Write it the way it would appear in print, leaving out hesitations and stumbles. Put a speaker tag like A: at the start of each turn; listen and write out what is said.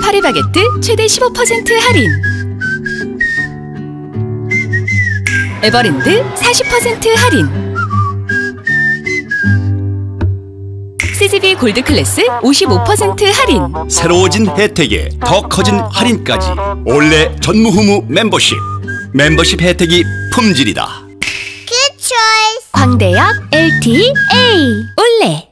A: 파리바게뜨 최대 15% 할인. 에버랜드 40% 할인. CGV 골드클래스 55% 할인.
B: 새로워진 혜택에 더 커진 할인까지. 올레 전무후무 멤버십. 멤버십 혜택이 품질이다.
C: Good choice.
A: 광대역 LTA 올레.